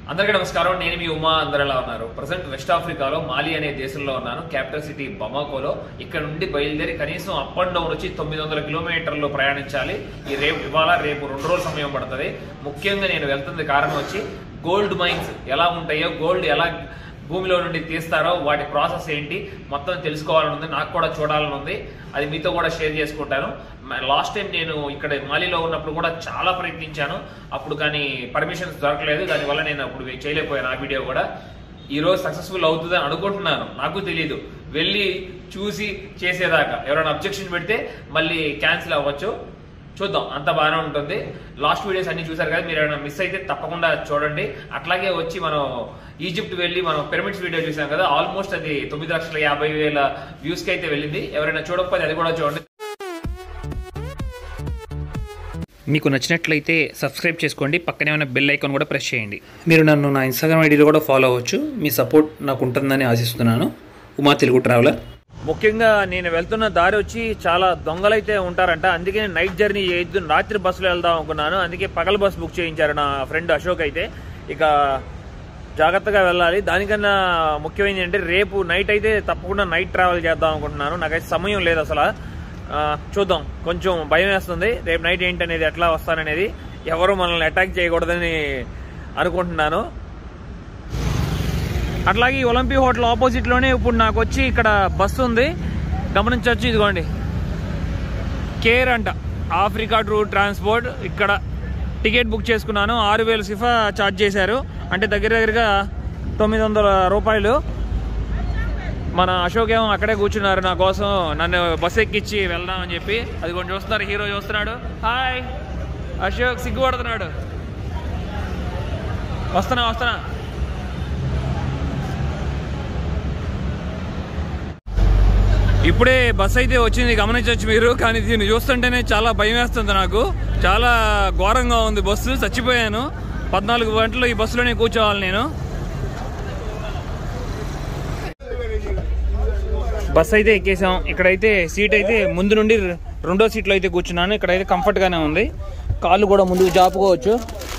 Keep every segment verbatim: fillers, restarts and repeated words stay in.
అందరికీ నమస్కారం. నేను మీ ఉమా. అందరు ఎలా ఉన్నారు? ప్రజెంట్ వెస్ట్ ఆఫ్రికాలో మాలి అనే దేశంలో ఉన్నాను, క్యాపిటల్ సిటీ బమాకోలో. ఇక్కడ నుండి బయలుదేరి కనీసం అప్ అండ్ డౌన్ వచ్చి తొమ్మిది వందల కిలోమీటర్లు ప్రయాణించాలి. ఈ రేపు ఇవాళ రేపు రెండు రోజుల సమయం పడుతుంది. ముఖ్యంగా నేను వెళ్తుంది కారణం వచ్చి గోల్డ్ మైన్స్ ఎలా ఉంటాయో, గోల్డ్ ఎలా భూమిలో నుండి తీస్తారో వాటి ప్రాసెస్ ఏంటి మొత్తం తెలుసుకోవాలని ఉంది, నాకు కూడా చూడాలని ఉంది. అది మీతో కూడా షేర్ చేసుకుంటాను. లాస్ట్ టైం నేను ఇక్కడ మాలిలో ఉన్నప్పుడు కూడా చాలా ప్రయత్నించాను, అప్పుడు కానీ పర్మిషన్స్ దొరకలేదు. దానివల్ల నేను అప్పుడు చేయలేకపోయాను ఆ వీడియో కూడా. ఈరోజు సక్సెస్ఫుల్ అవుతుందని అనుకుంటున్నాను, నాకు తెలియదు. వెళ్ళి చూసి చేసేదాకా ఎవరైనా అబ్జెక్షన్ పెడితే మళ్ళీ క్యాన్సిల్ అవ్వచ్చు. చూద్దాం, అంత బాగానే ఉంటుంది. లాస్ట్ వీడియోస్ అన్ని చూసారు కదా, మీరు ఏమైనా మిస్ అయితే తప్పకుండా చూడండి. అట్లాగే వచ్చి మనం ఈజిప్ట్ వెళ్ళి మనం పిరమిడ్స్ వీడియో చూసాం కదా, ఆల్మోస్ట్ అది తొమ్మిది లక్షల యాభై వేల వ్యూస్ కి అయితే వెళ్ళింది. ఎవరైనా చూడకపోతే అది కూడా చూడండి. మీకు నచ్చినట్లయితే సబ్స్క్రైబ్ చేసుకోండి, పక్కనే ఉన్న బెల్ ఐకాన్ కూడా ప్రెస్ చేయండి. మీరు నన్ను నా ఇన్స్టాగ్రామ్ ఐడీలో కూడా ఫాలో అవ్వచ్చు. మీ సపోర్ట్ నాకు ఉంటుందని ఆశిస్తున్నాను. ఉమా తెలుగు ట్రావెలర్. ముఖ్యంగా నేను వెళ్తున్న దారి వచ్చి చాలా దొంగలైతే ఉంటారంట, అందుకే నైట్ జర్నీ చేయొద్దు, రాత్రి బస్సులో వెళ్దాం అనుకున్నాను. అందుకే పగల బస్ బుక్ చేయించారు నా ఫ్రెండ్ అశోక్ అయితే. ఇక జాగ్రత్తగా వెళ్ళాలి. దానికన్నా ముఖ్యమైనది అంటే రేపు నైట్ అయితే తప్పకుండా నైట్ ట్రావెల్ చేద్దాం అనుకుంటున్నాను. నాకైతే సమయం లేదు అసలు. చూద్దాం, కొంచెం భయం వేస్తుంది రేపు నైట్ ఏంటనేది, ఎట్లా వస్తాననేది. ఎవరు మనల్ని అటాక్ చేయకూడదని అనుకుంటున్నాను. అట్లాగే ఈ ఒలింపిక్ హోటల్ ఆపోజిట్లోనే ఇప్పుడు నాకు వచ్చి ఇక్కడ బస్సు ఉంది, గమనించవచ్చు. ఇదిగోండి, కేర్ అంట, ఆఫ్రికా టూర్ ట్రాన్స్పోర్ట్. ఇక్కడ టికెట్ బుక్ చేసుకున్నాను. ఆరు వేలు సిఫా ఛార్జ్ చేశారు, అంటే దగ్గర దగ్గరగా తొమ్మిది వందల రూపాయలు. మన అశోక్ ఏమో అక్కడే కూర్చున్నారు నా కోసం, నన్ను బస్సు ఎక్కించి వెళ్దామని చెప్పి. అది కొంచెం చూస్తున్నారు, హీరో చూస్తున్నాడు. హాయ్ అశోక్, సిగ్గుపడుతున్నాడు. వస్తున్నా వస్తున్నా ఇప్పుడే బస్ అయితే వచ్చింది, గమనించవచ్చు మీరు. కానీ దీన్ని చూస్తుంటేనే చాలా భయం వేస్తుంది నాకు. చాలా ఘోరంగా ఉంది బస్సు, చచ్చిపోయాను. పద్నాలుగు గంటలు ఈ బస్సులోనే కూర్చోవాలి నేను. బస్ అయితే ఎక్కేసాం. ఇక్కడైతే సీట్ అయితే ముందు నుండి రెండో సీట్లో అయితే కూర్చున్నాను. ఇక్కడైతే కంఫర్ట్గానే ఉంది, కాళ్ళు కూడా ముందుకు జాపుకోవచ్చు.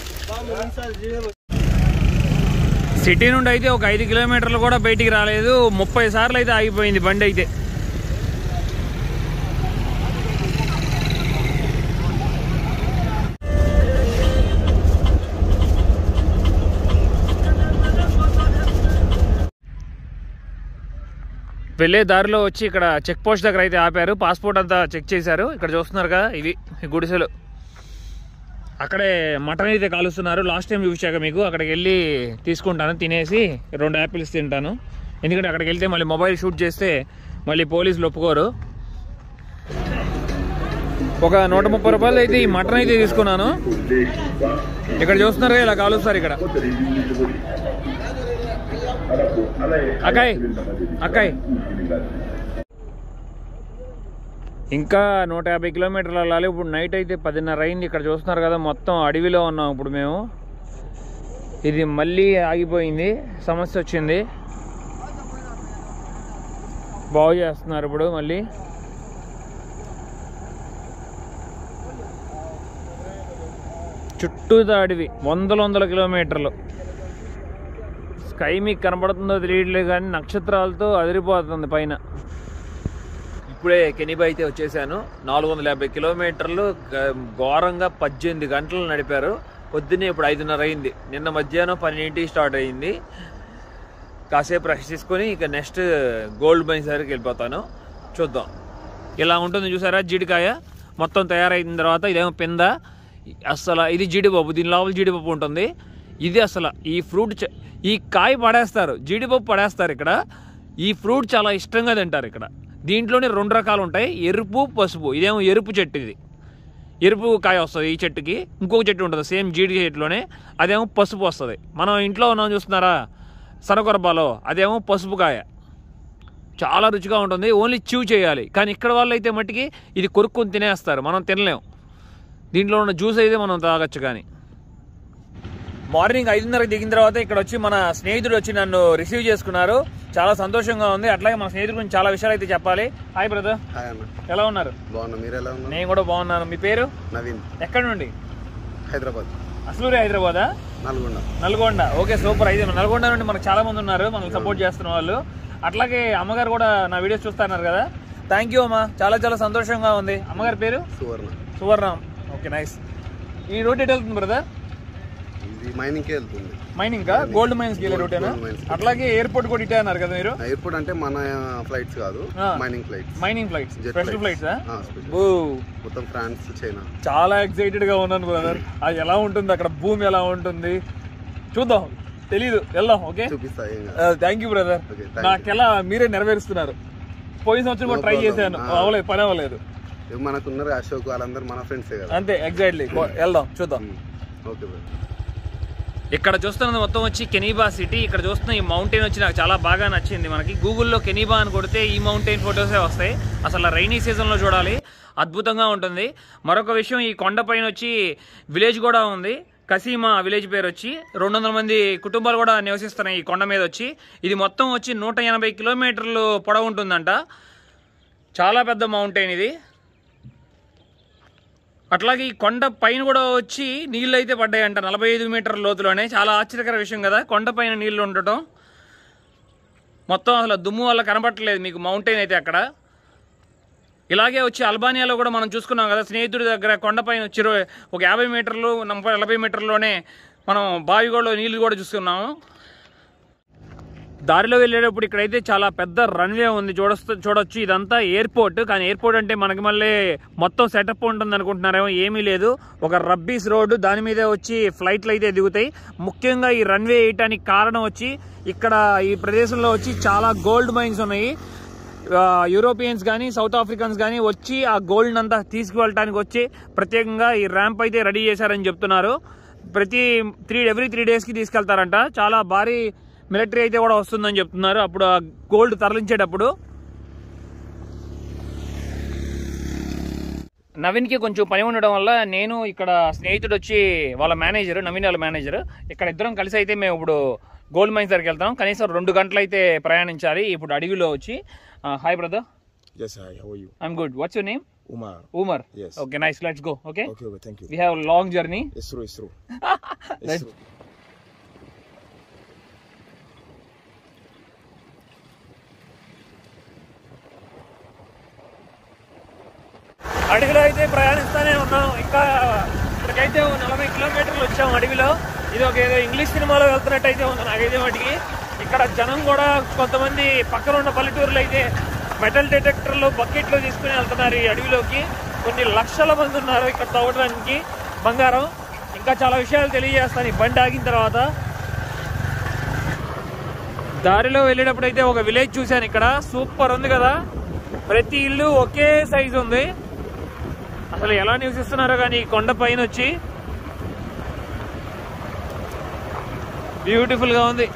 సిటీ నుండి అయితే ఒక ఐదు కిలోమీటర్లు కూడా బయటికి రాలేదు. ముప్పై సార్లు అయితే ఆగిపోయింది బండి అయితే. వెళ్ళే దారిలో వచ్చి ఇక్కడ చెక్ పోస్ట్ దగ్గర అయితే ఆపారు, పాస్పోర్ట్ అంతా చెక్ చేశారు. ఇక్కడ చూస్తున్నారు కదా, ఇవి గుడిసెలు. అక్కడే మటన్ అయితే కాలుస్తున్నారు. లాస్ట్ టైం చూసాక మీకు అక్కడికి వెళ్ళి తీసుకుంటాను, తినేసి రెండు యాపిల్స్ తింటాను. ఎందుకంటే అక్కడికి వెళ్తే మళ్ళీ మొబైల్ షూట్ చేస్తే మళ్ళీ పోలీసులు ఒప్పుకోరు. ఒక నూట ముప్పై రూపాయలు అయితే ఈ మటన్ అయితే తీసుకున్నాను. ఇక్కడ చూస్తున్నారు ఇలా కాలుస్తారు. ఇక్కడ అక్కాయ్ అక్కాయ్ ఇంకా నూట యాభై కిలోమీటర్లు వెళ్ళాలి. ఇప్పుడు నైట్ అయితే పదిన్నర అయింది. ఇక్కడ చూస్తున్నారు కదా, మొత్తం అడవిలో ఉన్నాం ఇప్పుడు మేము. ఇది మళ్ళీ ఆగిపోయింది, సమస్య వచ్చింది, బాగు చేస్తున్నారు ఇప్పుడు మళ్ళీ. చుట్టూతా అడవి, వందల వందల కిలోమీటర్లు. స్కై మీకు కనబడుతుందో తెలియట్లేదు కానీ నక్షత్రాలతో అదిరిపోతుంది పైన. ఇప్పుడే కెనిబా అయితే వచ్చేసాను. నాలుగు వందల యాభై కిలోమీటర్లు ఘోరంగా పద్దెనిమిది గంటలు నడిపారు. పొద్దున్నే ఇప్పుడు ఐదున్నర అయింది. నిన్న మధ్యాహ్నం పన్నెండింటికి స్టార్ట్ అయింది. కాసేపు రెస్ట్ తీసుకొని ఇక నెక్స్ట్ గోల్డ్ మైన్స్ దగ్గరికి వెళ్ళిపోతాను. చూద్దాం ఇలా ఉంటుంది. చూసారా జీడికాయ మొత్తం తయారైన తర్వాత ఇదేమో పింద. అసలు ఇది జీడిపప్పు, దీని లోపల జీడిపప్పు ఉంటుంది. ఇది అసలు ఈ ఫ్రూట్, ఈ కాయ పడేస్తారు, జీడిపప్పు పడేస్తారు. ఇక్కడ ఈ ఫ్రూట్ చాలా ఇష్టంగా తింటారు. ఇక్కడ దీంట్లోనే రెండు రకాలు ఉంటాయి, ఎరుపు పసుపు. ఇదేమో ఎరుపు చెట్టు, ఇది ఎరుపు కాయ వస్తుంది ఈ చెట్టుకి. ఇంకొక చెట్టు ఉంటుంది సేమ్ జీడి చెట్టులోనే, అదేమో పసుపు వస్తుంది. మనం ఇంట్లో ఉన్నాం చూస్తున్నారా సనకొరబాలో, అదేమో పసుపు కాయ. చాలా రుచిగా ఉంటుంది, ఓన్లీ చ్యూ చేయాలి. కానీ ఇక్కడ వాళ్ళు అయితే మట్టికి ఇది కొరుక్కొని తినేస్తారు, మనం తినలేము. దీంట్లో ఉన్న జ్యూస్ అయితే మనం తాగొచ్చు. కానీ మార్నింగ్ ఐదున్నరకు దిగిన తర్వాత ఇక్కడ వచ్చి మన స్నేహితుడు వచ్చి నన్ను రిసీవ్ చేసుకున్నారు. చాలా సంతోషంగా ఉంది. అట్లాగే మా స్నేహితుడి గురించి చాలా విషయాలు అయితే చెప్పాలి. Hi brother. హాయ్ అన్న. ఎలా ఉన్నారు? బాగున్నా, మీరు ఎలా ఉన్నారు? నేను కూడా బాగున్నాను. మీ పేరు? నవీన్. ఎక్కడి నుండి? హైదరాబాద్. అసలూరే హైదరాబాదా? నల్గొండ. Nalgonda okay super. అయితే నల్గొండ నుండి మనకు చాలా మంది ఉన్నారు మనల్ని సపోర్ట్ చేస్తున్న వాళ్ళు. అట్లాగే అమ్మగారు కూడా నా వీడియోస్ చూస్తున్నారు కదా. థ్యాంక్ యూ అమ్మా, చాలా చాలా సంతోషంగా ఉంది. అమ్మగారి పేరు సువర్ణ. Suvarna okay nice. ఈ రూట్ ఎటు వెళ్తుంది బ్రదర్? ఇది మైనింగ్ కి వెళ్తుంది. మైనింగ్ కా? గోల్డ్ మైన్స్ కి వెళ్ళే రూటేనా? అట్లాగే ఎయిర్పోర్ట్ కూడా ఇటే అన్నారు కదా మీరు? ఎయిర్పోర్ట్ అంటే మన ఫ్లైట్స్ కాదు, mining flights. Mining flights, special flights. మొత్తం ఫ్రాన్స్, చైనా. చాలా ఎక్సైటెడ్ గా ఉన్నాను బ్రదర్. అది ఎలా ఉంటుంది అక్కడ, భూమి ఎలా ఉంటుంది చూద్దాం, తెలీదు, వెళ్దాం. Okay thank you brother. నాకెలా మీరే నెరవేరుస్తున్నారు. పోయిన సంవత్సరం కూడా ట్రై చేశాను, అవ్వలేదు, పని అవ్వలేదు. మనకున్నారు అశోక్ వాళ్ళందరూ మన ఫ్రెండ్సే కదా. అంతే ఎగ్జాక్ట్లీ. వెళ్దాం చూద్దాం. Okay brother. ఇక్కడ చూస్తున్నది మొత్తం వచ్చి కెనీబా సిటీ. ఇక్కడ చూస్తున్న ఈ మౌంటైన్ వచ్చి నాకు చాలా బాగా నచ్చింది. మనకి గూగుల్లో కెనీబా అని కొడితే ఈ మౌంటైన్ ఫొటోసే వస్తాయి. అసలు రైనీ సీజన్లో చూడాలి, అద్భుతంగా ఉంటుంది. మరొక విషయం, ఈ కొండపైన వచ్చి విలేజ్ కూడా ఉంది, కసీమా విలేజ్ పేరు వచ్చి. రెండు వందల మంది కుటుంబాలు కూడా నివసిస్తున్నాయి ఈ కొండ మీద వచ్చి. ఇది మొత్తం వచ్చి నూట ఎనభై కిలోమీటర్లు పొడవు ఉంటుందంట. చాలా పెద్ద మౌంటైన్ ఇది. అట్లాగే ఈ కొండ పైన కూడా వచ్చి నీళ్ళు అయితే పడ్డాయంట నలభై ఐదు మీటర్ల లోతులోనే. చాలా ఆశ్చర్యకర విషయం కదా, కొండ పైన నీళ్లు ఉండటం. మొత్తం అసలు దుమ్ము వల్ల కనబట్టలేదు మీకు మౌంటైన్ అయితే అక్కడ. ఇలాగే వచ్చి అల్బానియాలో కూడా మనం చూసుకున్నాం కదా, స్నేహితుడి దగ్గర కొండపైన వచ్చి ఒక యాభై మీటర్లు నలభై నలభై మీటర్లోనే మనం బావిగోడలో నీళ్ళు కూడా చూసుకున్నాము. దారిలో వెళ్ళేటప్పుడు ఇక్కడైతే చాలా పెద్ద రన్వే ఉంది, చూడొచ్చు చూడొచ్చు ఇదంతా ఎయిర్పోర్ట్. కానీ ఎయిర్పోర్ట్ అంటే మనకి మళ్ళీ మొత్తం సెటప్ ఉంటుంది అనుకుంటున్నారేమో, ఏమీ లేదు. ఒక రబ్బీస్ రోడ్డు, దాని మీదే వచ్చి ఫ్లైట్లు అయితే దిగుతాయి. ముఖ్యంగా ఈ రన్వే వేయటానికి కారణం వచ్చి ఇక్కడ ఈ ప్రదేశంలో వచ్చి చాలా గోల్డ్ మైన్స్ ఉన్నాయి. యూరోపియన్స్ కానీ సౌత్ ఆఫ్రికన్స్ కానీ వచ్చి ఆ గోల్డ్ అంతా తీసుకువెళ్ళటానికి వచ్చి ప్రత్యేకంగా ఈ ర్యాంప్ అయితే రెడీ చేశారని చెప్తున్నారు. ప్రతి త్రీ ఎవ్రీ త్రీ డేస్కి తీసుకెళ్తారంట. చాలా భారీ మిలిటరీ అయితే కూడా వస్తుందని చెప్తున్నారు అప్పుడు ఆ గోల్డ్ తరలించేటప్పుడు. నవీన్కి కొంచెం పని ఉండడం వల్ల నేను ఇక్కడ, స్నేహితుడు వచ్చి వాళ్ళ మేనేజర్, నవీన్ వాళ్ళ మేనేజర్, ఇక్కడ ఇద్దరం కలిసి అయితే మేము ఇప్పుడు గోల్డ్ మైన్స్ దగ్గరికి వెళ్తాం. కనీసం రెండు గంటలు అయితే ప్రయాణించాలి ఇప్పుడు అడవిలో వచ్చి. Hi brother. Yes, hi. How are you? I'm good. What's your name? Umar. Umar. Yes. Okay, nice. Let's go. Okay. Okay, okay. Thank you. We have a long journey. It's true. It's true. It's Let's true. అడవిలో అయితే ప్రయాణిస్తూనే ఉన్నాం. ఇంకా ఇక్కడికైతే నలభై కిలోమీటర్లు వచ్చాం అడవిలో. ఇది ఒక ఏదో ఇంగ్లీష్ సినిమాలో వెళ్తున్నట్టు అయితే ఉంది నాకైతే మటుకి. ఇక్కడ జనం కూడా కొంతమంది పక్కన ఉన్న పల్లెటూరులో అయితే మెటల్ డిటెక్టర్లు, బకెట్లు తీసుకుని వెళ్తున్నారు ఈ అడవిలోకి. కొన్ని లక్షల మంది ఉన్నారు ఇక్కడ తవ్వడానికి బంగారం. ఇంకా చాలా విషయాలు తెలియజేస్తాను ఈ బండి ఆగిన తర్వాత. దారిలో వెళ్ళేటప్పుడు అయితే ఒక విలేజ్ చూశాను ఇక్కడ, సూపర్ ఉంది కదా. ప్రతి ఇల్లు ఒకే సైజు ఉంది. అసలు ఎలా నివసిస్తున్నారో కానీ ఈ కొండ పైన వచ్చి బ్యూటిఫుల్ గా ఉంది.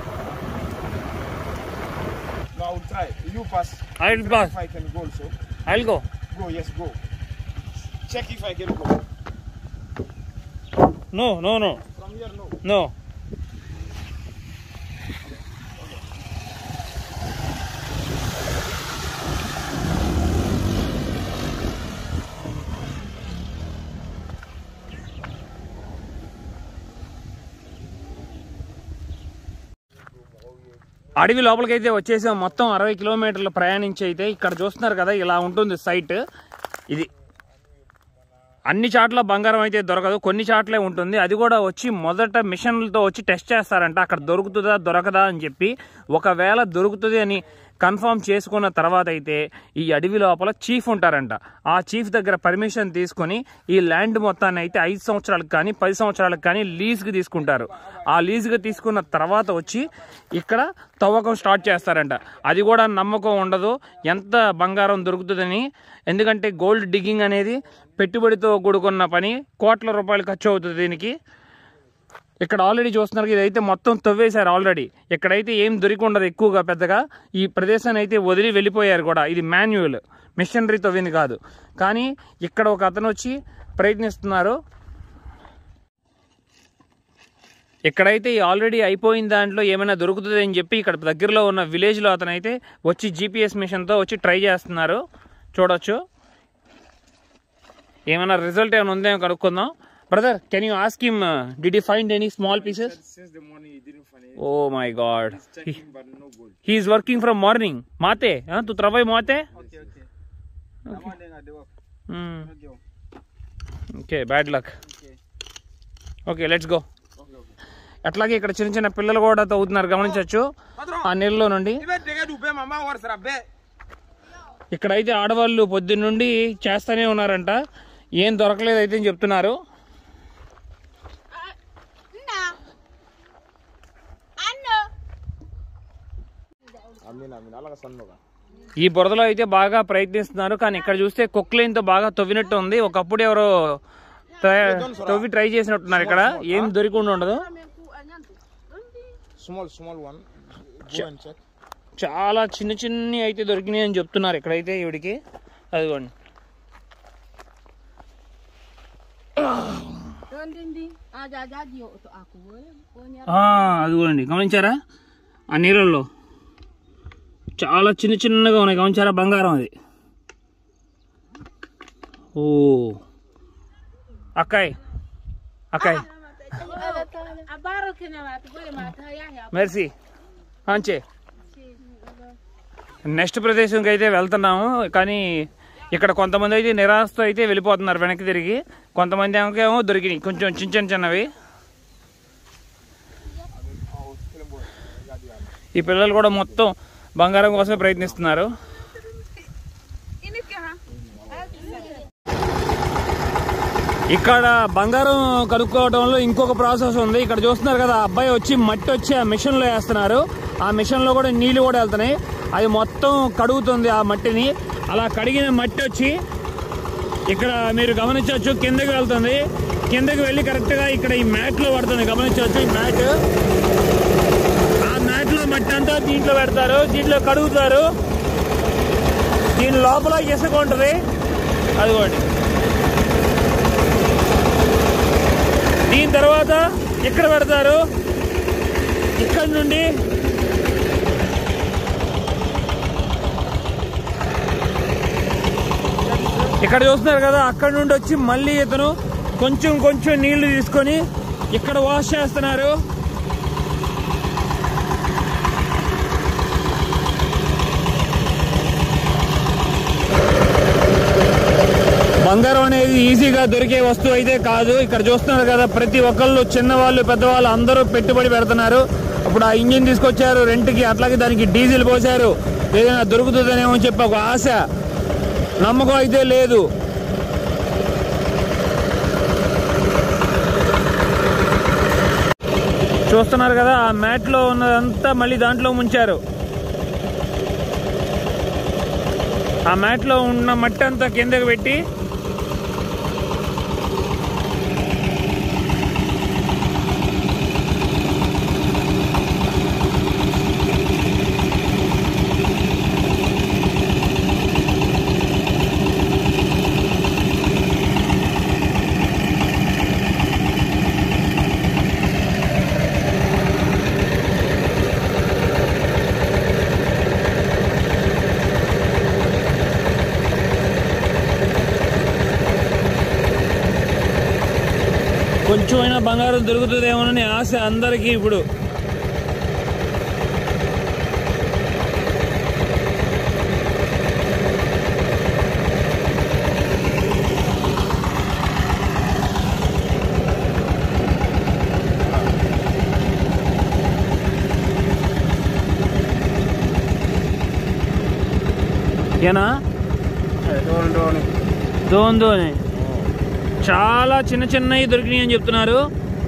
No, I will try. You pass. I will pass. If I can go also. I will go. Go, yes, go. Check if I can go. No, no, no. From here, no. No. అడవి లోపలికైతే వచ్చేసాం. మొత్తం అరవై కిలోమీటర్లు ప్రయాణించి అయితే ఇక్కడ చూస్తున్నారు కదా ఇలా ఉంటుంది సైట్. ఇది అన్ని చాట్ల బంగారం అయితే దొరకదు, కొన్ని చాట్లే ఉంటుంది. అది కూడా వచ్చి మొదట మిషన్లతో వచ్చి టెస్ట్ చేస్తారంట అక్కడ దొరుకుతుందా దొరకదా అని చెప్పి. ఒకవేళ దొరుకుతుంది అని కన్ఫర్మ్ చేసుకున్న తర్వాత అయితే ఈ అడవి లోపల చీఫ్ ఉంటారంట. ఆ చీఫ్ దగ్గర పర్మిషన్ తీసుకొని ఈ ల్యాండ్ మొత్తాన్ని అయితే ఐదు సంవత్సరాలకు కానీ పది సంవత్సరాలకు కానీ లీజ్కి తీసుకుంటారు. ఆ లీజ్కి తీసుకున్న తర్వాత వచ్చి ఇక్కడ తవ్వకం స్టార్ట్ చేస్తారంట. అది కూడా నమ్మకం ఉండదు ఎంత బంగారం దొరుకుతుందని. ఎందుకంటే గోల్డ్ డిగ్గింగ్ అనేది పెట్టుబడితో కూడుకున్న పని, కోట్ల రూపాయలు ఖర్చు అవుతుంది దీనికి. ఇక్కడ ఆల్రెడీ చూస్తున్నారు ఇదైతే మొత్తం తవ్వేశారు ఆల్రెడీ. ఇక్కడైతే ఏం దొరికి ఉండదు ఎక్కువగా పెద్దగా. ఈ ప్రదేశాన్ని అయితే వదిలి వెళ్ళిపోయారు కూడా. ఇది మాన్యువల్, మిషనరీ తవ్వింది కాదు. కానీ ఇక్కడ ఒక అతను వచ్చి ప్రయత్నిస్తున్నారు. ఇక్కడైతే ఆల్రెడీ అయిపోయిన దాంట్లో ఏమైనా దొరుకుతుంది అని చెప్పి ఇక్కడ దగ్గరలో ఉన్న విలేజ్లో అతను అయితే వచ్చి జీపీఎస్ మిషన్తో వచ్చి ట్రై చేస్తున్నారు. చూడొచ్చు ఏమైనా రిజల్ట్ ఏమైనా ఉందేమో కనుక్కుందాం. Brother can you ask him did you find any small pieces? Since the morning, he didn't find it. Oh my God, He's checking, but no gold. he is working from morning. Mate, huh? Tu travailles moite? Okay, okay. The morning I do. Hmm. Okay. Okay, bad luck. Okay. Okay, let's go. Okay, okay. అట్లాగే ఇక్కడ చిన్న చిన్న పిల్లలు కూడా తవ్వుతున్నారు, గమనించవచ్చు ఆ నీళ్ళలో నుండి. Ibe tege dupe mama war sarabe. ఇక్కడైతే ఆడవాళ్ళు పొద్దున్న నుండి చేస్తూనే ఉన్నారంట, ఏం దొరకలేదు అయితే అని చెప్తున్నారు. ఈ బురదలో అయితే బాగా ప్రయత్నిస్తున్నారు, కానీ ఇక్కడ చూస్తే కొక్లైన్ తో బాగా తవ్వినట్టు ఉంది. ఒకప్పుడు ఎవరో తవ్వి ట్రై చేసినట్టున్నారు. ఇక్కడ ఏం దొరికిండి ఉండదు. Small, small one. Go and check. చాలా చిన్న చిన్ని అయితే దొరికినాయి అని చెప్తున్నారు ఇక్కడైతే ఈవిడికి. అదిగోండి, అదిగోండి గమనించారా, ఆ నీళ్ళల్లో చాలా చిన్న చిన్నగా ఉన్నాయి, గమనించారా, బంగారం అది. ఓ అక్కాయ్ అక్కాయ్ మెర్సీ అంచే. నెక్స్ట్ ప్రదేశంకి అయితే వెళ్తున్నాము, కానీ ఇక్కడ కొంతమంది అయితే నిరాశతో అయితే వెళ్ళిపోతున్నారు వెనక్కి తిరిగి. కొంతమంది ఏమో దొరికినాయి కొంచెం చిన్న చిన్న చిన్నవి. ఈ పిల్లలు కూడా మొత్తం బంగారం కోసమే ప్రయత్నిస్తున్నారు. ఇక్కడ బంగారం కనుక్కోవడంలో ఇంకొక ప్రాసెస్ ఉంది. ఇక్కడ చూస్తున్నారు కదా, అబ్బాయి వచ్చి మట్టి వచ్చి ఆ మిషన్ లో వేస్తున్నారు. ఆ మిషన్ లో కూడా నీళ్లు కూడా వెళ్తున్నాయి, అది మొత్తం కడుగుతుంది ఆ మట్టిని. అలా కడిగిన మట్టి వచ్చి ఇక్కడ మీరు గమనించవచ్చు కిందకి వెళ్తుంది. కిందకి వెళ్ళి కరెక్ట్ గా ఇక్కడ ఈ మ్యాట్ లో పడుతుంది, గమనించవచ్చు. ఈ మ్యాట్, ఆ మ్యాట్ లో మట్టి అంతా దీంట్లో పెడతారు, దీంట్లో కడుగుతారు. దీని లోపల ఇసుక ఉంటుంది, అదిగోండి. దీని తర్వాత ఇక్కడ పెడతారు. ఇక్కడ నుండి ఇక్కడ చూస్తున్నారు కదా, అక్కడ నుండి వచ్చి మళ్ళీ ఇతను కొంచెం కొంచెం నీళ్లు తీసుకొని ఇక్కడ వాష్ చేస్తున్నారు. బంగారం అనేది ఈజీగా దొరికే వస్తువు అయితే కాదు. ఇక్కడ చూస్తున్నారు కదా, ప్రతి ఒక్కళ్ళు, చిన్నవాళ్ళు పెద్దవాళ్ళు అందరూ పెట్టుబడి పెడుతున్నారు. ఇప్పుడు ఆ ఇంజిన్ తీసుకొచ్చారు రెంట్కి, అట్లాగే దానికి డీజిల్ పోసారు. ఏదైనా దొరుకుతుందనేమో చెప్పి ఒక ఆశ, నమ్మకం అయితే లేదు. చూస్తున్నారు కదా, ఆ మ్యాట్ లో ఉన్నదంతా మళ్ళీ దాంట్లో ముంచారు. ఆ మ్యాట్ లో ఉన్న మట్టి అంతా కిందకి పెట్టి కొంచెమైనా బంగారం దొరుకుతుందేమోనని ఆశ అందరికీ. ఇప్పుడు ఏనా దోన్ దోనే చాలా చిన్న చిన్నవి దొరికినాయి అని చెప్తున్నారు.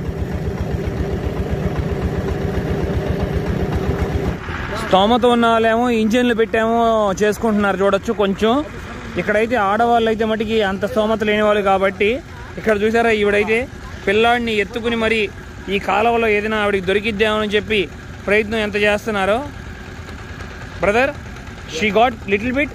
స్తోమత ఉన్న వాళ్ళేమో ఇంజిన్లు పెట్టేమో చేసుకుంటున్నారు, చూడొచ్చు. కొంచెం ఇక్కడైతే ఆడవాళ్ళు అయితే మటుకి అంత స్తోమత లేని వాళ్ళు కాబట్టి, ఇక్కడ చూసారా, ఈవిడైతే పిల్లాడిని ఎత్తుకుని మరి ఈ కాలువలో ఏదైనా ఆవిడకి దొరికిద్దామని చెప్పి ప్రయత్నం ఎంత చేస్తున్నారో. Brother, she got little bit.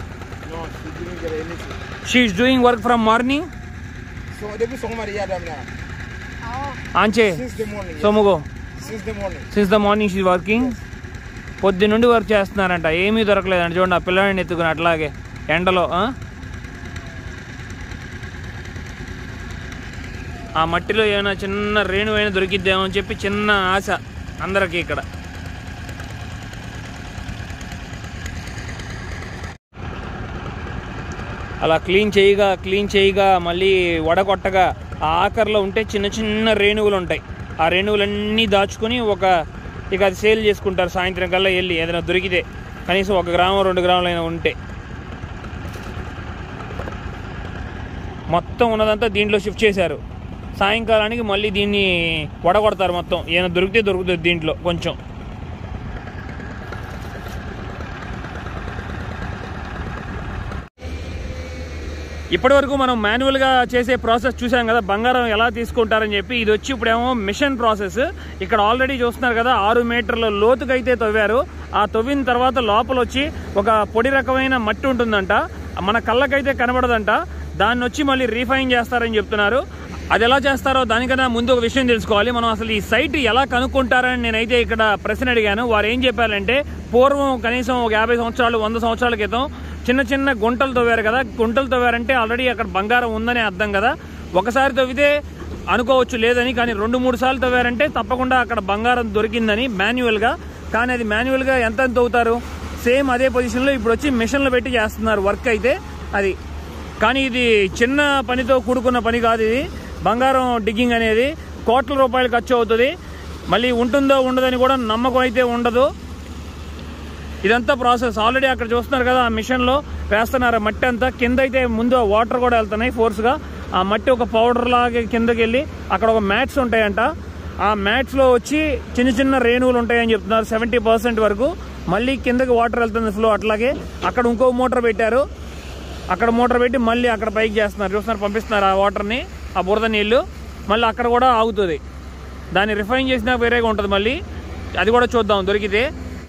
She is doing work from morning. So depuis son mari a damna. Anche. Since the morning. Somugo. Since the morning. Since the morning she is working. పొద్దు నుండి work చేస్తున్నారంట, ఏమీ దొరకలేదంట. చూడండి, ఆ పిల్లాడిని ఎత్తుకుని అట్లాగే ఎండలో. ఆ మట్టిలో ఏమైనా చిన్న రేణు అయినా దొరికిద్దామో అని చెప్పి చిన్న ఆశ అందరికీ ఇక్కడ. అలా క్లీన్ చేయగా క్లీన్ చేయగా మళ్ళీ వడగొట్టగా ఆ ఆఖరిలో ఉంటే చిన్న చిన్న రేణువులు ఉంటాయి. ఆ రేణువులన్నీ దాచుకొని ఒక ఇక అది సేల్ చేసుకుంటారు సాయంత్రం కల్లా వెళ్ళి ఏదైనా దొరికితే, కనీసం ఒక గ్రామం రెండు గ్రాములైనా ఉంటే. మొత్తం ఉన్నదంతా దీంట్లో షిఫ్ట్ చేశారు. సాయంకాలానికి మళ్ళీ దీన్ని వడగొడతారు. మొత్తం ఏమైనా దొరికితే దొరుకుతుంది దీంట్లో కొంచెం. ఇప్పటి వరకు మనం మాన్యువల్గా చేసే ప్రాసెస్ చూసాం కదా, బంగారం ఎలా తీసుకుంటారని చెప్పి. ఇది వచ్చి ఇప్పుడేమో మిషన్ ప్రాసెస్. ఇక్కడ ఆల్రెడీ చూస్తున్నారు కదా, ఆరు మీటర్ల లోతుకైతే తవ్వారు. ఆ తవ్విన తర్వాత లోపల వచ్చి ఒక పొడి రకమైన మట్టి ఉంటుందంట, మన కళ్ళకైతే కనబడదంట. దాన్ని వచ్చి మళ్ళీ రీఫైన్ చేస్తారని చెప్తున్నారు. అది ఎలా చేస్తారో దానికన్నా ముందు ఒక విషయం తెలుసుకోవాలి. మనం అసలు ఈ సైట్ ఎలా కనుక్కుంటారని నేనైతే ఇక్కడ ప్రశ్న అడిగాను. వారు ఏం చెప్పారంటే, పూర్వం కనీసం ఒక యాభై సంవత్సరాలు వంద సంవత్సరాల క్రితం చిన్న చిన్న గుంటలు తవ్వారు కదా. గుంటలు తవ్వారంటే ఆల్రెడీ అక్కడ బంగారం ఉందని అర్థం కదా. ఒకసారి తవ్వితే అనుకోవచ్చు లేదని, కానీ రెండు మూడు సార్లు తవ్వారంటే తప్పకుండా అక్కడ బంగారం దొరికిందని మాన్యువల్గా. కానీ అది మాన్యువల్గా ఎంత ఎంత తవ్వుతారు, సేమ్ అదే పొజిషన్లో ఇప్పుడు వచ్చి మిషన్లు పెట్టి చేస్తున్నారు వర్క్ అయితే అది. కానీ ఇది చిన్న పనితో కూడుకున్న పని కాదు. ఇది బంగారం డిగ్గింగ్ అనేది కోట్ల రూపాయలు ఖర్చు అవుతుంది. మళ్ళీ ఉంటుందో ఉండదని కూడా నమ్మకం అయితే ఉండదు. ఇదంతా ప్రాసెస్. ఆల్రెడీ అక్కడ చూస్తున్నారు కదా, ఆ మిషన్లో వేస్తున్నారు మట్టి అంతా. కింద అయితే ముందు వాటర్ కూడా వెళ్తున్నాయి ఫోర్స్గా. ఆ మట్టి ఒక పౌడర్ లాగా కిందకి వెళ్ళి అక్కడ ఒక మ్యాట్స్ ఉంటాయంట. ఆ మ్యాట్స్లో వచ్చి చిన్న చిన్న రేణువులు ఉంటాయని చెప్తున్నారు, సెవెంటీ పర్సెంట్ వరకు. మళ్ళీ కిందకి వాటర్ వెళ్తుంది ఫ్లో. అట్లాగే అక్కడ ఇంకో మోటార్ పెట్టారు. అక్కడ మోటార్ పెట్టి మళ్ళీ అక్కడ పైకి చేస్తున్నారు. చూస్తున్నారు, పంపిస్తున్నారు ఆ వాటర్ని, ఆ బురద నీళ్ళు. మళ్ళీ అక్కడ కూడా ఆగుతుంది. దాన్ని రిఫైన్ చేసినా వేరేగా ఉంటుంది మళ్ళీ. అది కూడా చూద్దాం దొరికితే.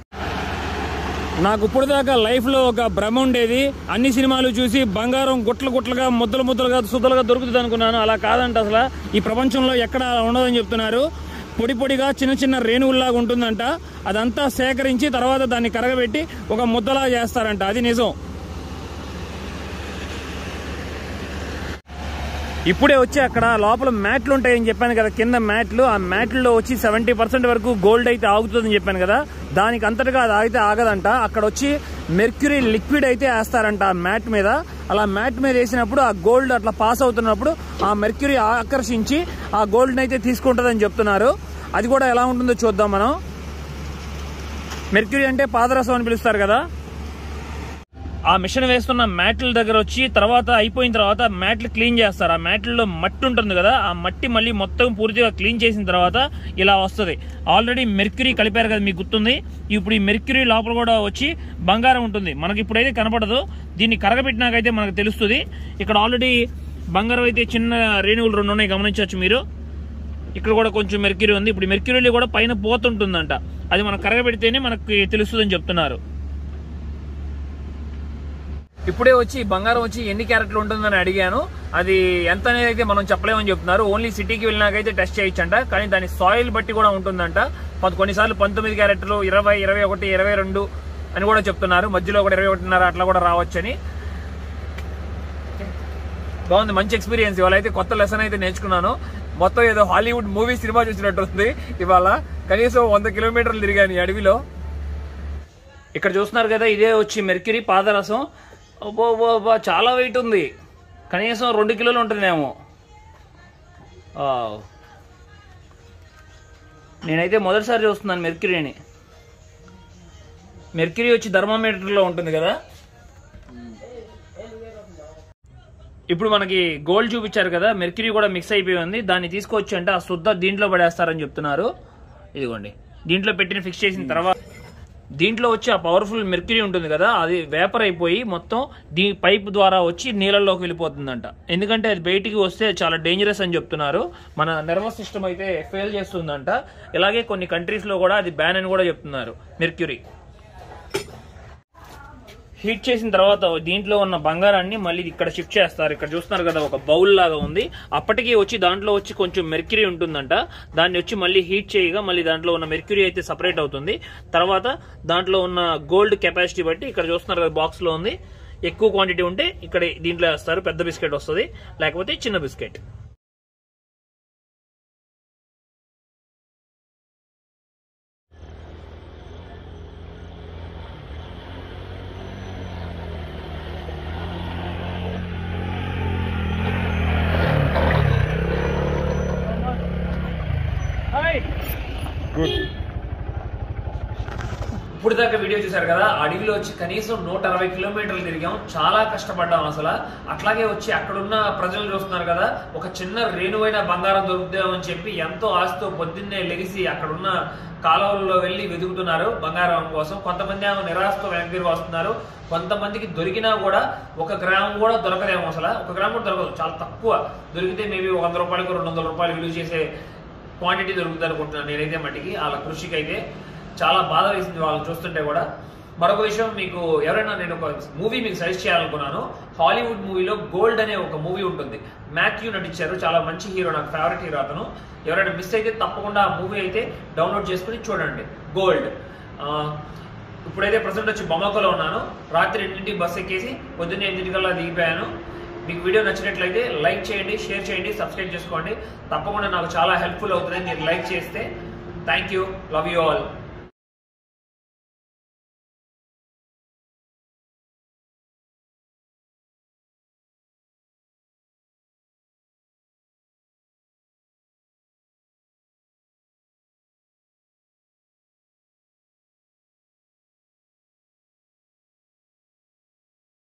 నాకు ఇప్పుడు దాకా లైఫ్లో ఒక భ్రమ ఉండేది, అన్ని సినిమాలు చూసి బంగారం గుట్ల గుట్లుగా ముద్దలు ముద్దలుగా సుద్దలుగా దొరుకుతుంది అనుకున్నాను. అలా కాదంట. అసలు ఈ ప్రపంచంలో ఎక్కడ ఉండదని చెప్తున్నారు. పొడి పొడిగా చిన్న చిన్న రేణువుల్లాగా ఉంటుందంట. అదంతా సేకరించి తర్వాత దాన్ని కరగబెట్టి ఒక ముద్దలా చేస్తారంట. అది నిజం. ఇప్పుడే వచ్చి అక్కడ లోపల మ్యాట్లు ఉంటాయని చెప్పాను కదా, కింద మ్యాట్లు. ఆ మ్యాట్లో వచ్చి సెవెంటీ పర్సెంట్ వరకు గోల్డ్ అయితే ఆగుతుందని చెప్పాను కదా. దానికి అంతటిగా అది ఆగితే ఆగదంట. అక్కడ వచ్చి మెర్క్యూరీ లిక్విడ్ అయితే వేస్తారంట ఆ మ్యాట్ మీద. అలా మ్యాట్ మీద వేసినప్పుడు ఆ గోల్డ్ అట్లా పాస్ అవుతున్నప్పుడు ఆ మెర్క్యూరీ ఆకర్షించి ఆ గోల్డ్ని అయితే తీసుకుంటుందని చెప్తున్నారు. అది కూడా ఎలా ఉంటుందో చూద్దాం మనం. మెర్క్యూరీ అంటే పాదరసం అని పిలుస్తారు కదా. ఆ మిషన్ వేస్తున్న మ్యాట్ల దగ్గర వచ్చి తర్వాత అయిపోయిన తర్వాత మ్యాట్లు క్లీన్ చేస్తారు. ఆ మ్యాట్లలో మట్టి ఉంటుంది కదా, ఆ మట్టి మళ్ళీ మొత్తం పూర్తిగా క్లీన్ చేసిన తర్వాత ఇలా వస్తుంది. ఆల్రెడీ మెర్క్యూరీ కలిపారు కదా, మీకు గుర్తుంది. ఇప్పుడు ఈ మెర్క్యూరీ లోపల కూడా వచ్చి బంగారం ఉంటుంది. మనకి ఇప్పుడైతే కనపడదు. దీన్ని కరగబెట్టినాకైతే మనకు తెలుస్తుంది. ఇక్కడ ఆల్రెడీ బంగారం అయితే చిన్న రేణువులు రెండు ఉన్నాయి, గమనించవచ్చు మీరు. ఇక్కడ కూడా కొంచెం మెర్క్యూరీ ఉంది. ఇప్పుడు మెర్క్యూరీలో కూడా పైన పోతుంటుందంట. అది మనం కరగబెడితేనే మనకి తెలుస్తుందని చెప్తున్నారు. ఇప్పుడే వచ్చి బంగారం వచ్చి ఎన్ని క్యారెట్లు ఉంటుందని అడిగాను. అది ఎంత అనేది అయితే మనం చెప్పలేమని చెప్తున్నారు. ఓన్లీ సిటీకి వెళ్ళినాకైతే టెస్ట్ చేయొచ్చంట. కానీ దాని సాయిల్ బట్టి కూడా ఉంటుందంట. కొన్నిసార్లు పంతొమ్మిది క్యారెట్లు, ఇరవై ఇరవై ఒకటి ఇరవై రెండు అని కూడా చెప్తున్నారు. మధ్యలో కూడా ఇరవై ఒకటిన్నర అట్లా కూడా రావచ్చని. బాగుంది, మంచి ఎక్స్పీరియన్స్. ఇవాళ అయితే కొత్త లెసన్ అయితే నేర్చుకున్నాను. మొత్తం ఏదో హాలీవుడ్ మూవీ సినిమా చూసినట్టుంది. ఇవాళ కనీసం వంద కిలోమీటర్లు తిరిగాను ఈ అడవిలో. ఇక్కడ చూస్తున్నారు కదా, ఇదే వచ్చి మెర్క్యూరీ పాదరసం. ఓబో చాలా వెయిట్ ఉంది. కనీసం రెండు కిలోలు ఉంటుందేమో. నేనైతే మొదటిసారి చూస్తున్నాను మెర్క్యూరీని. మెర్క్యూరీ వచ్చి థర్మామీటర్లో ఉంటుంది కదా. ఇప్పుడు మనకి గోల్డ్ చూపించారు కదా, మెర్క్యూరీ కూడా మిక్స్ అయిపోయి ఉంది. దాన్ని తీసుకొచ్చి అంటే ఆ శుద్ధ దీంట్లో పడేస్తారని చెప్తున్నారు. ఇదిగోండి, దీంట్లో పెట్టిన ఫిక్స్ చేసిన తర్వాత దీంట్లో వచ్చి ఆ పవర్ఫుల్ మెర్క్యూరీ ఉంటుంది కదా, అది వేపర్ అయిపోయి మొత్తం దీ పైప్ ద్వారా వచ్చి నీళ్ళల్లోకి వెళ్ళిపోతుందంట. ఎందుకంటే అది బయటికి వస్తే చాలా డేంజరస్ అని చెప్తున్నారు. మన నర్వస్ సిస్టమ్ అయితే ఫెయిల్ చేస్తుందంట. ఇలాగే కొన్ని కంట్రీస్లో కూడా అది బ్యాన్ అని కూడా చెప్తున్నారు మెర్క్యూరీ. హీట్ చేసిన తర్వాత దీంట్లో ఉన్న బంగారాన్ని మళ్ళీ ఇక్కడ షిఫ్ట్ చేస్తారు. ఇక్కడ చూస్తున్నారు కదా, ఒక బౌల్ లాగా ఉంది. అప్పటికి వచ్చి దాంట్లో వచ్చి కొంచెం మెర్క్యూరీ ఉంటుందంట. దాన్ని వచ్చి మళ్ళీ హీట్ చేయగా మళ్ళీ దాంట్లో ఉన్న మెర్క్యూరీ అయితే సపరేట్ అవుతుంది. తర్వాత దాంట్లో ఉన్న గోల్డ్ కెపాసిటీ బట్టి ఇక్కడ చూస్తున్నారు కదా, బాక్స్ లో ఉంది. ఎక్కువ క్వాంటిటీ ఉంటే ఇక్కడ దీంట్లో వేస్తారు, పెద్ద బిస్కెట్ వస్తుంది. లేకపోతే చిన్న బిస్కెట్. ఇప్పుడు దాకా వీడియో చూసారు కదా, అడవిలో వచ్చి కనీసం నూట అరవై కిలోమీటర్లు తిరిగాం, చాలా కష్టపడ్డాం అసలు. అట్లాగే వచ్చి అక్కడున్న ప్రజలు చూస్తున్నారు కదా, ఒక చిన్న రేణువైన బంగారం దొరుకుతామని చెప్పి ఎంతో ఆశతో పొద్దున్నే లెగిసి అక్కడున్న కాలువల్లో వెళ్ళి వెతుకుతున్నారు బంగారం కోసం. కొంతమంది ఏమో నిరాశతో వెనక్కి తిరిగి వస్తున్నారు, కొంతమందికి దొరికినా కూడా ఒక గ్రామం కూడా దొరకదేమో, అసలు ఒక గ్రామం కూడా దొరకదు, చాలా తక్కువ దొరికితే మేబీ వంద రూపాయలకు రెండు వందల రూపాయలు విలువ చేసే క్వాంటిటీ దొరుకుతుంది అనుకుంటున్నాను నేనైతే మట్టికి. వాళ్ళ కృషికి అయితే చాలా బాధ వేసింది వాళ్ళని చూస్తుంటే కూడా. మరొక విషయం, మీకు ఎవరైనా నేను ఒక మూవీ మీకు సజెస్ట్ చేయాలనుకున్నాను. హాలీవుడ్ మూవీలో గోల్డ్ అనే ఒక మూవీ ఉంటుంది, మాథ్యూ నటించారు, చాలా మంచి హీరో, నాకు ఫేవరెట్ హీరో అతను. ఎవరైనా మిస్ అయితే తప్పకుండా ఆ మూవీ అయితే డౌన్లోడ్ చేసుకుని చూడండి, గోల్డ్. ఇప్పుడైతే ప్రజెంట్ వచ్చి బొమ్మకోలో ఉన్నాను, రాత్రి ఎన్నింటికి బస్ ఎక్కేసి పొద్దున్నే ఎన్నింటికల్లా దిగిపోయాను. మీకు వీడియో నచ్చినట్లయితే లైక్ చేయండి, షేర్ చేయండి, సబ్స్క్రైబ్ చేసుకోండి. తప్పకుండా నాకు చాలా హెల్ప్ఫుల్ అవుతుంది మీరు లైక్ చేస్తే. Thank you, love you all.